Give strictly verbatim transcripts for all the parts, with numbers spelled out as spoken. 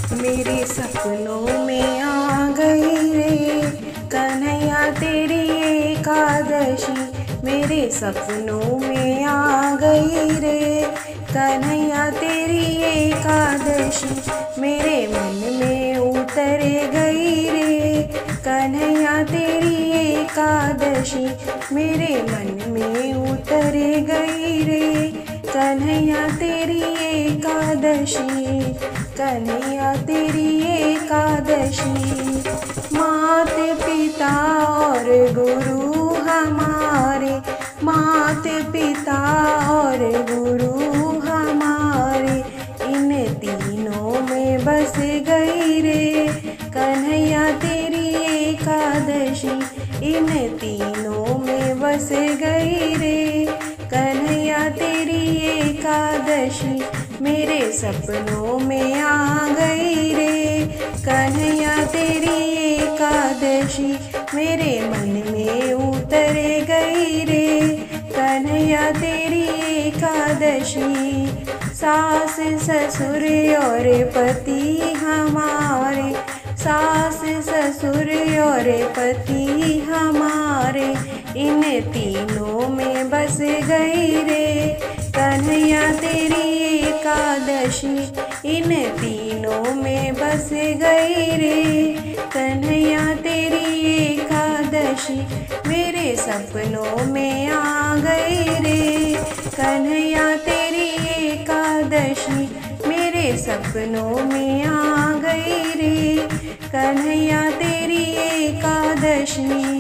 मेरे सपनों में आ गई रे कन्हैया तेरी एकादशी। मेरे सपनों में आ गई रे कन्हैया तेरी एकादशी। मेरे मन में उतर गई रे कन्हैया तेरी एकादशी। मेरे मन में उतर गई रे कन्हैया तेरी एकादशी। कन्हैया तेरी एकादशी। मात पिता और गुरु हमारे, मात पिता और गुरु हमारे, इन तीनों में बस गई रे कन्हैया तेरी एकादशी। इन तीनों में बस गई रे कन्हैया तेरी एकादशी। मेरे सपनों में आ गई रे कन्हैया तेरी एकादशी। मेरे मन में उतर गई रे कन्हैया तेरी एकादशी। सास ससुर और पति हमारे, सास ससुर और पति हमारे, इन तीनों में बस गई रे कन्हैया तेरी एकादशी। इन तीनों में बस गई रे कन्हैया तेरी एकादशी। मेरे सपनों में आ गई रे कन्हैया तेरी एकादशी। मेरे सपनों में आ गई रे कन्हैया तेरी एकादशी।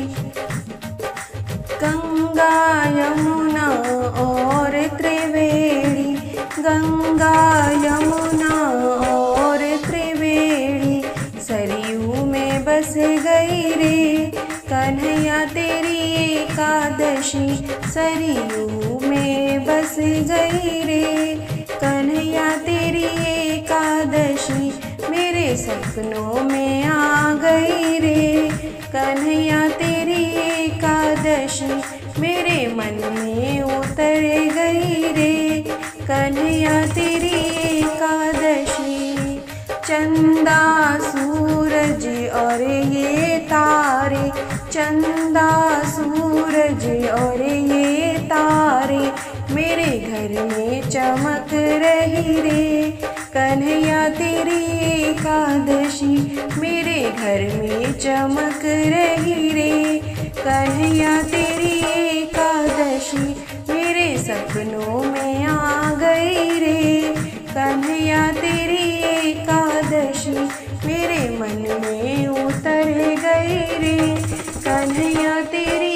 गंगा यमुना और त्रिवेणी, गंगा यमुना और त्रिवेणी, सरयू में बस गई रे कन्हैया तेरी एकादशी। सरयू में बस गई रे कन्हैया तेरी एकादशी। मेरे सपनों में आ गई रे कन्हैया तेरी एकादशी। मेरे मन में उतर गई रे कन्हैया तेरी एकादशी। चंदा सूरज और ये तारे, चंदा सूरज और ये तारे, मेरे घर में चमक रही रे कन्हैया तेरी एकादशी। मेरे घर में चमक रही रे कन्हैया तेरी एकादशी। मेरे सपनों में आ गई रे कन्हैया तेरी एकादशी। मेरे मन में उतर गई रे कन्हैया तेरी